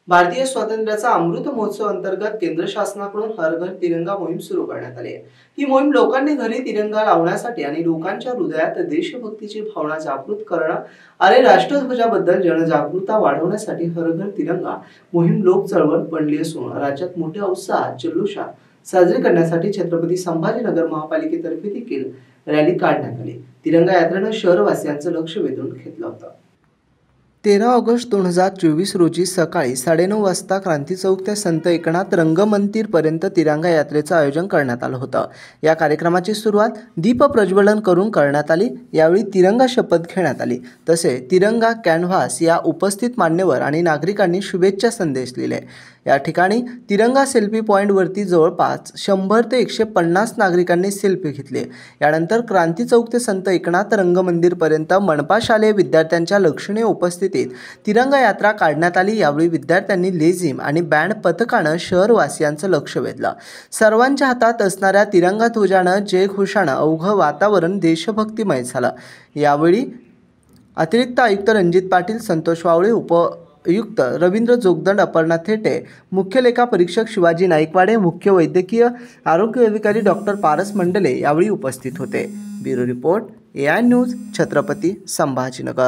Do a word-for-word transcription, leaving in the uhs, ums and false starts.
भारतीय स्वातंत्र्याचा अमृत महोत्सव अंतर्गत केंद्र शासनाकडून हर घर तिरंगा मोहीम सुरू करण्यात आली आहे। ही मोहीम लोकांनी घरी तिरंगा लावण्यासाठी आणि लोकांच्या हृदयात देशभक्तीची भावना जागृत करणं आणि राष्ट्रध्वजाबद्दल जनजागृतता वाढवण्यासाठी हर घर तिरंगा मोहीम लोक चळवळ बनली असून राज्यात मोठ्या उत्साहात जल्लोषात साजरी करण्यासाठी छत्रपती संभाजीनगर महापालिकेतर्फे देखील रॅली काढण्यात आली। तिरंगा यात्रेनं शहरवासियांचं लक्ष वेधून घेतलं होतं। तेरा ऑगस्ट दोन हजार चोवीस रोजी सकाळी साडेनऊ वाजता क्रांती चौक ते संत एकनाथ रंगमंदिर पर्यंत तिरंगा यात्रेचं आयोजन करण्यात आलं होतं। या कार्यक्रमाची सुरुवात दीप प्रज्वलन करून करण्यात आली। यावेळी तिरंगा शपथ घेण्यात आली। तसे तिरंगा कॅनव्हास या उपस्थित मान्यवर आणि नागरिकांनी शुभेच्छा संदेश लिहिले। या ठिकाणी तिरंगा सेल्फी पॉइंट वरती जवळपास शंभर ते एकशे पन्नास नागरिकांनी सेल्फी घेतले। यानंतर क्रांती चौक ते संत एकनाथ रंगमंदिर पर्यंत मनपा शालेय विद्यार्थ्यांच्या लक्षणीय उपस्थितीत तिरंगा यात्रा काढण्यात आली। यावेळी विद्यार्थ्यांनी लेझिम आणि बँड पथकानं शहरवासियांचं लक्ष वेधलं। सर्वांच्या हातात असणाऱ्या तिरंगा ध्वजानं जयघोषानं अवघं वातावरण देशभक्तिमय झालं। यावेळी अतिरिक्त आयुक्त रणजित पाटील, संतोष वावळे, उप आयुक्त रवींद्र जोगदंड, अपर्णा थेटे, मुख्य लेखा परीक्षक शिवाजी नाईकवाडे, मुख्य वैद्यकीय आरोग्य अधिकारी डॉक्टर पारस मंडले यावेळी उपस्थित होते। Bureau report, A I news, Chhatrapati Sambhajinagar.